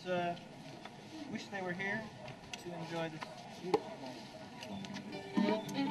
wish they were here to enjoy this beautiful moment.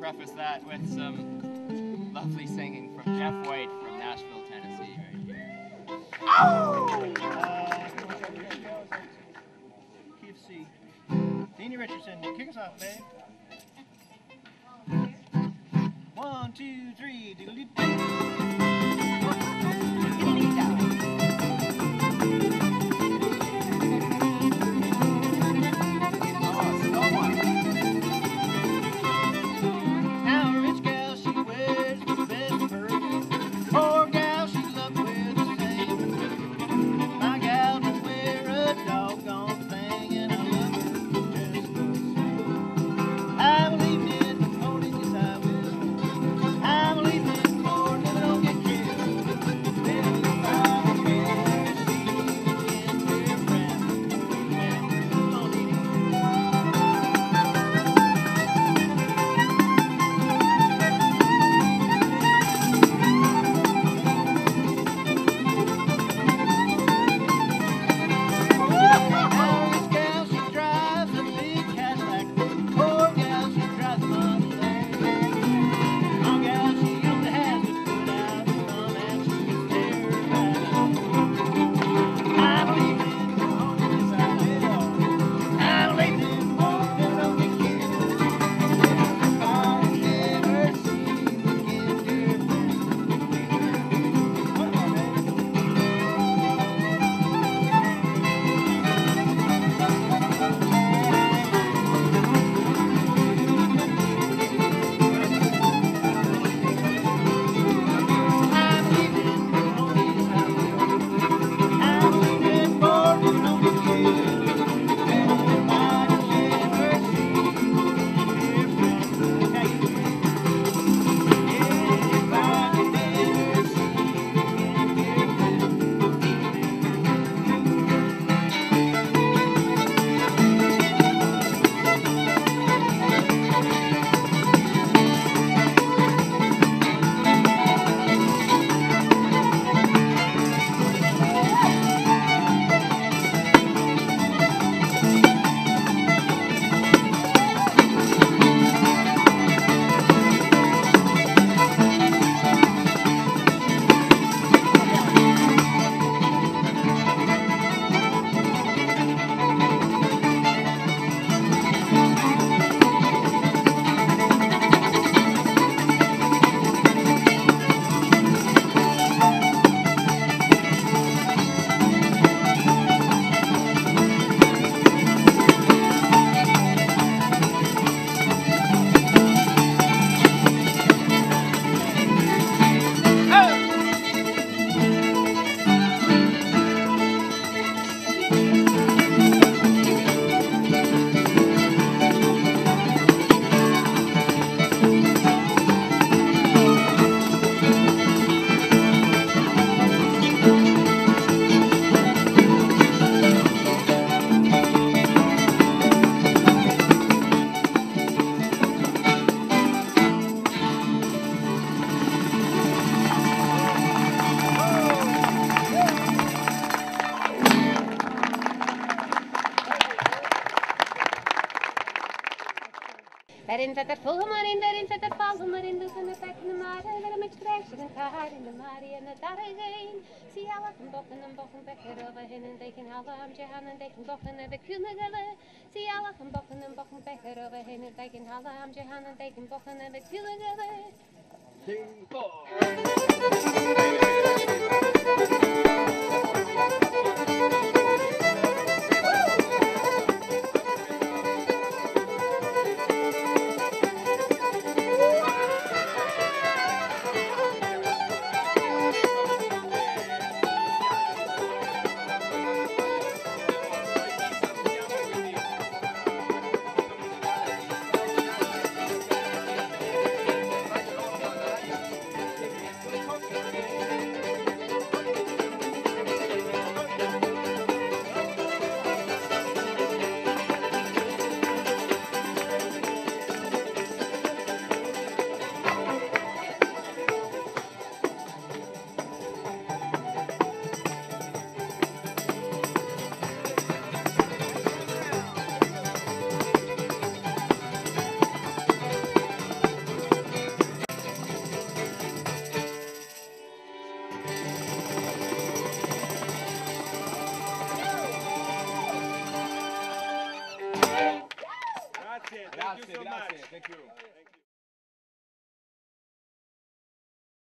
preface that with some lovely singing from Jeff White from Nashville, Tennessee, right here. KFC. Deanie Richardson, kick us off, babe. 1, 2, 3, Now a rich gal, she wears the best perfume. Poor gal, she loves with the same. My gal don't wear a doggone thing, and I love her just the same. I believe in the morning, yes I will. I believe in the morning, never don't get killed. Then if I would ever see again, dear friend, come on, Edie. Now this gal, she drives a big Cadillac. Poor gal, she drives a Mustang. My gal, she only has to put out the thumb and she can stare right at. I believe in the morning, yes I will. I believe in the morning, never don't get killed. If I never see you again, dear friend. Come on, baby. I believe in the morning, yes I will. I believe in the morning, don't get killed. If I never see you again, dear friend. How you doing? If I never see you again, Daarin zet het volle maar in, daarin zet het vallen maar in. Dus in de tek in de mare, weer met strijkjes en kaart in de marie en het daarheen. Zie alle van bokken en bokken bekker overheen en teken alle amtje aan en teken bokken en de kulegele. Zie alle van bokken en bokken bekker overheen en teken alle amtje aan en teken bokken en de kulegele. 3, 4. Grazie, so grazie. much. Thank you.